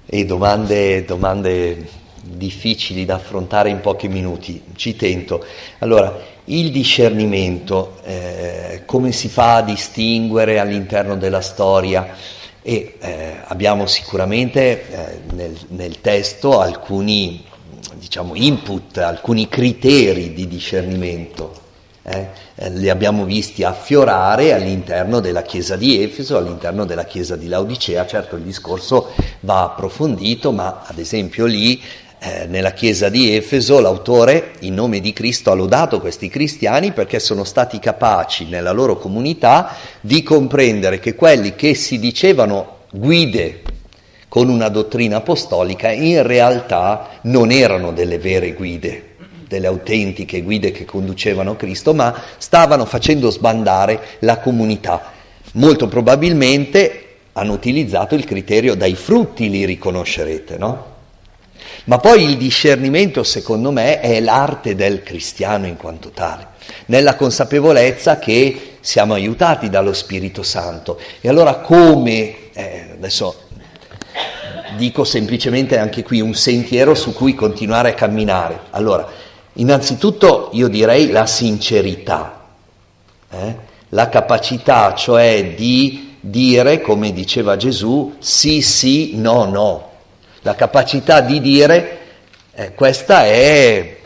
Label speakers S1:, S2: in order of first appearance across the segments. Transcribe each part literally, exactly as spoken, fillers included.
S1: E domande, domande difficili da affrontare in pochi minuti, ci tento. Allora, il discernimento, eh, come si fa a distinguere all'interno della storia? E eh, abbiamo sicuramente eh, nel, nel testo alcuni, diciamo, input, alcuni criteri di discernimento. Eh, eh, li abbiamo visti affiorare all'interno della chiesa di Efeso, all'interno della chiesa di Laodicea. Certo, il discorso va approfondito, ma ad esempio lì eh, nella chiesa di Efeso l'autore in nome di Cristo ha lodato questi cristiani perché sono stati capaci nella loro comunità di comprendere che quelli che si dicevano guide con una dottrina apostolica in realtà non erano delle vere guide, delle autentiche guide che conducevano Cristo, ma stavano facendo sbandare la comunità. Molto probabilmente hanno utilizzato il criterio dai frutti li riconoscerete, no? Ma poi il discernimento, secondo me, è l'arte del cristiano in quanto tale, nella consapevolezza che siamo aiutati dallo Spirito Santo. E allora come, eh, adesso dico semplicemente anche qui un sentiero su cui continuare a camminare. Allora, innanzitutto io direi la sincerità, eh? la capacità cioè di dire, come diceva Gesù, sì sì, no no, la capacità di dire eh, questa è,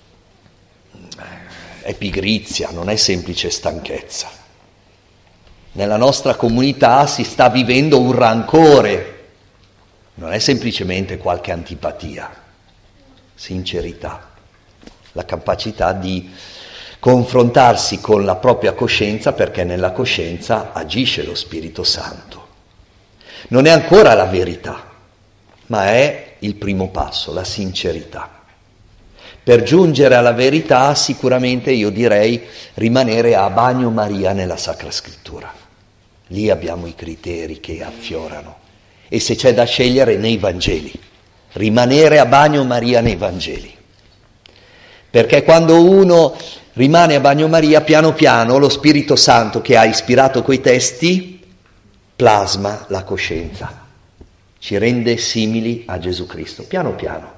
S1: è pigrizia, non è semplice stanchezza. Nella nostra comunità si sta vivendo un rancore, non è semplicemente qualche antipatia, sincerità. La capacità di confrontarsi con la propria coscienza, perché nella coscienza agisce lo Spirito Santo. Non è ancora la verità, ma è il primo passo, la sincerità. Per giungere alla verità sicuramente io direi rimanere a bagnomaria nella Sacra Scrittura. Lì abbiamo i criteri che affiorano. E se c'è da scegliere, nei Vangeli. Rimanere a bagnomaria nei Vangeli. Perché quando uno rimane a bagnomaria, piano piano lo Spirito Santo che ha ispirato quei testi plasma la coscienza, ci rende simili a Gesù Cristo, piano piano.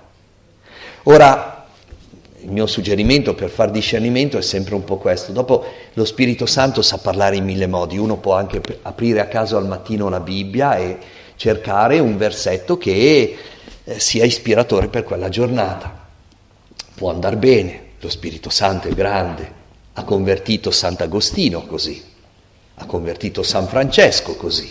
S1: Ora, il mio suggerimento per far discernimento è sempre un po' questo. Dopo lo Spirito Santo sa parlare in mille modi, uno può anche aprire a caso al mattino la Bibbia e cercare un versetto che eh, sia ispiratore per quella giornata. Può andar bene, lo Spirito Santo è grande, ha convertito Sant'Agostino così, ha convertito San Francesco così.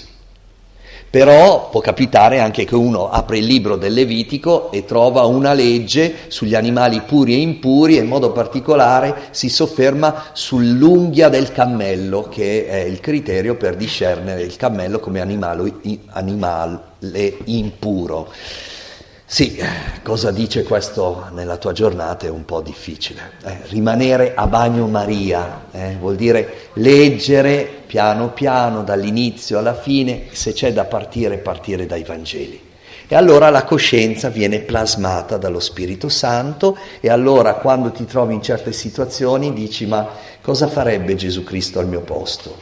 S1: Però può capitare anche che uno apre il libro del Levitico e trova una legge sugli animali puri e impuri e in modo particolare si sofferma sull'unghia del cammello, che è il criterio per discernere il cammello come animale, animale impuro. Sì, cosa dice questo nella tua giornata è un po' difficile. Eh, rimanere a bagnomaria eh, vuol dire leggere piano piano dall'inizio alla fine, se c'è da partire, partire dai Vangeli. E allora la coscienza viene plasmata dallo Spirito Santo e allora quando ti trovi in certe situazioni dici ma cosa farebbe Gesù Cristo al mio posto?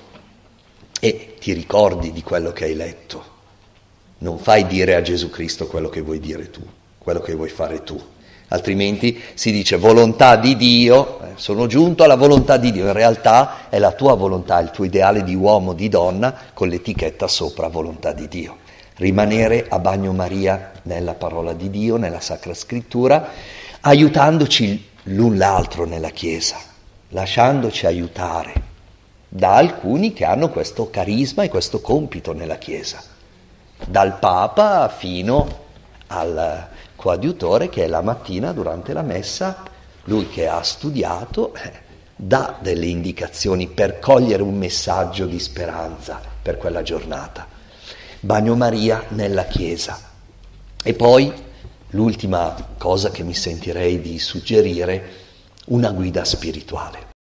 S1: E ti ricordi di quello che hai letto. Non fai dire a Gesù Cristo quello che vuoi dire tu, quello che vuoi fare tu. Altrimenti si dice volontà di Dio, eh, sono giunto alla volontà di Dio. In realtà è la tua volontà, il tuo ideale di uomo, di donna, con l'etichetta sopra volontà di Dio. Rimanere a bagnomaria nella parola di Dio, nella Sacra Scrittura, aiutandoci l'un l'altro nella Chiesa, lasciandoci aiutare da alcuni che hanno questo carisma e questo compito nella Chiesa. Dal Papa fino al coadiutore che la mattina durante la messa, lui che ha studiato, eh, dà delle indicazioni per cogliere un messaggio di speranza per quella giornata. Bagnomaria nella Chiesa. E poi l'ultima cosa che mi sentirei di suggerire, una guida spirituale.